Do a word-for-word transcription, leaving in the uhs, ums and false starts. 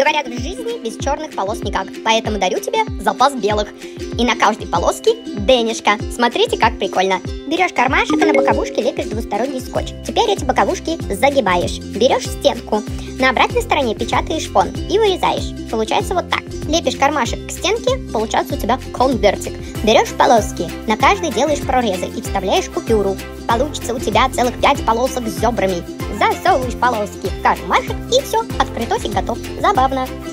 Говорят, в жизни без черных полос никак, поэтому дарю тебе запас белых. И на каждой полоске денежка. Смотрите, как прикольно. Берешь кармашек и на боковушке лепишь двусторонний скотч. Теперь эти боковушки загибаешь. Берешь стенку, на обратной стороне печатаешь фон и вырезаешь. Получается вот так. Лепишь кармашек к стенке, получается у тебя конвертик. Берешь полоски, на каждой делаешь прорезы и вставляешь купюру. Получится у тебя целых пять полосок с зебрами. Засовываешь полоски в кармашек и все, открытосик готов. Забавно.